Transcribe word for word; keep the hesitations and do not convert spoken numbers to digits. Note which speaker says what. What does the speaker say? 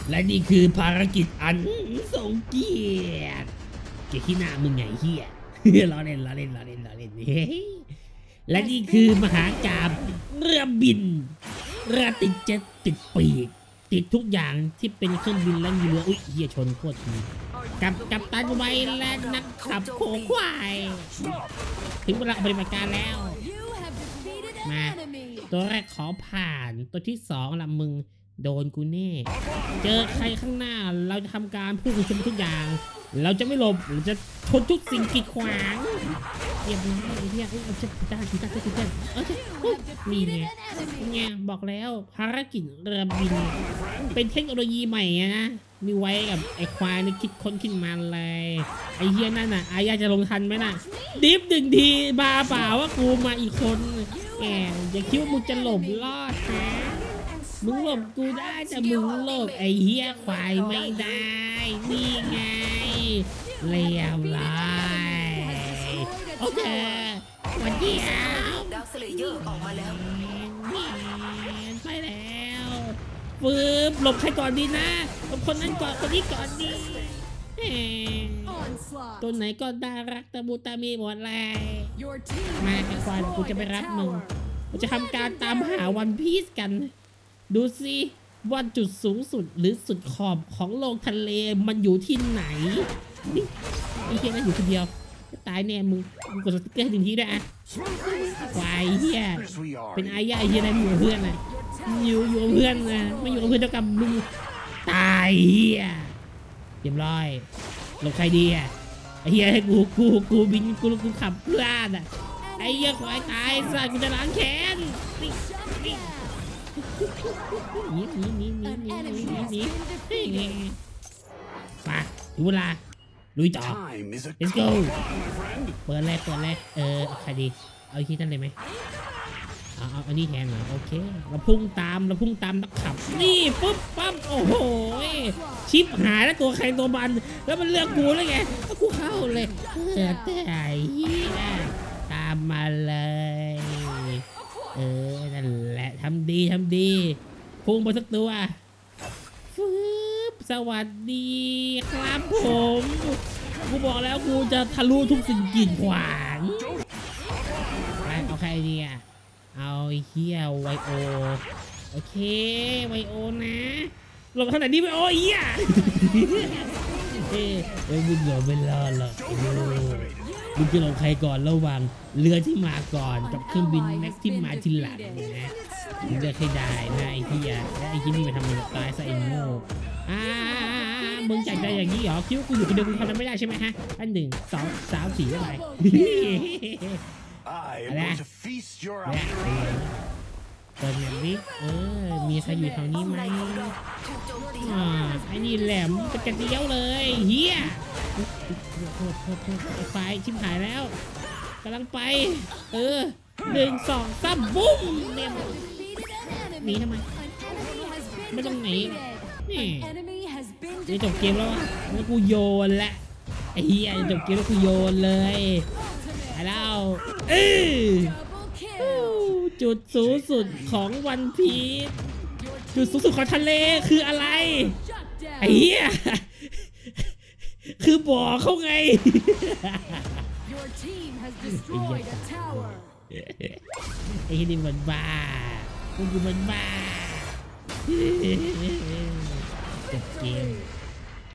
Speaker 1: และนี่คือภารกิจอันทรงเกียรติเกียรติที่หน้ามึงไงเฮียล้อเล่นล้อเล่นล้อเล่นล้อเล่นและนี่คือมหากาพย์เรือบินเรือติดเจ็ตติดปีกติดทุกอย่างที่เป็นเครื่องบินและมีเรืออุ้ยเฮียชนโคตรทีกับกับตันไวและนักขับโขงควายถึงเวลาปฏิบัติการแล้วมาตัวแรกขอผ่านตัวที่สองละมึงโดนกูแน่เจอใครข้างหน้าเราจะทำการพุ่งชนทุกอย่างเราจะไม่หลบเราจะชนทุกสิ่งกีดขวางเรียบร้อยเนี่ยเออเจ็บจ้าจ้าจ้าจ้าเออนี่ไงเนี่ยบอกแล้วภารกิจเรือบินเป็นเทคโนโลยีใหม่นะมีไว้กับไอ้ควายนี่คิดค้นขึ้นมาเลยไอ้เฮียนั่นน่ะอายาจะลงทันไหมน่ะดิฟหนึ่งทีบาเปล่าว่ากูมาอีกคนแกอย่าคิดว่ามึงจะหลบรอดนะมึงหลบกูได้แต่มึงหลบไอ้เฮียควายไม่ได้นี่ไงเรียบร้อยโอเควันเดียว
Speaker 2: ดาวสเลเยอร์ออกมาแล้ว
Speaker 1: ไปแล้วฟืบหลบใครก่อนดีนะหลบคนนั้นก่อนคนนี้ก่อนดีตัวไหนก็น่ารักตะมูตามีหมดเลยมาไอ้ควายกูจะไปรับมึงกูจะทำการตามหาวันพีซกันดูสิว่าจุดสูงสุดหรือสุดขอบของโลกทะเลมันอยู่ที่ไหนนี่ไอ้เฮียนั่นอยู่คนเดียวตายแน่มึงมึงกดสติ๊กเกอร์ให้ถึงที่ด้วยอะควายเฮียเป็นไอ้ย่าเฮียนั่นอยู่เพื่อนนะอยู่อยู่เพื่อนนะไม่อยู่เพื่อนเท่ากับมึงตายเฮียเรียบร้อยหลบใครดีอะไอ้เฮียให้กูกูกูบินกูกูขับเพื่อนอะไอ้เฮียควายตายสัตว์กูจะล้างแค้นนี่นี่นี่นี่นี่นี่นี่นี่มาถึงเวลาลุยต่อ let's go เปิดเลยเปิดเลยเออใครดีเอาที่นั่นเลยไหมเอาเอาอันนี้แทนเหรอโอเคเราพุ่งตามเราพุ่งตามนักขับนี่ปุ๊บปั๊บโอ้โหชิปหายแล้วตัวใครตัวมันแล้วมันเลือกกูแล้วไงแล้วกูเข้าเลยเออแต่เฮียตามมาเลยเออนั่นแหละทำดีทำดีพุ่งไปสักตัวฟืบสวัสดีครับผมกูบอกแล้วกูจะทะลุทุกสิ่งกีดขวางไปเอาใครดีอ่ะเอาเฮียไวโอโอเคไวโอนะหลบขนาดนี้ไวโอเฮียเฮ้ยไม่มึงหลบไม่รอดหรอกมึงจะหลบใครก่อนระหว่างเรือที่มาก่อนกับเครื่องบินแม็กที่มาทีหลังนะมึงเลือกให้ได้นะไอ้เฮียแล้วไอ้ที่นี่ไปทำมึงตายซะไอ้โง่อ่ามึงจัดใจอย่างนี้เหรอคิดว่ากูอยู่คนเดียวกูทำไม่ได้ใช่ไหมฮะอันหนึ่งสองสามสี่อะไรอะไรเปิดแบบนี้เออมีใครอยู่แถวนี้ไหมอ่าไอ้นี่แหลมเป็นกระเดียวเลยเฮียโทษโทษโทษไอ้ไฟชิบหายแล้วกำลังไปเออหนึ่งสองสามบุ้มเนี่ยหนีทำไมไม่ต้องหนีนี่จะจบเกมแล้วแล้วกูโยนละไอ้เหี้ยจะจบเกมแล้วกูโยนเลยไปแล้วเออจุดสูงสุดของวันพีชจุดสูงสุดของทะเลคืออะไรไอ้เหี้ยคือบ่อเขาไงไอ้นี่มันบ้าพวกกูมันบ้าจบเกม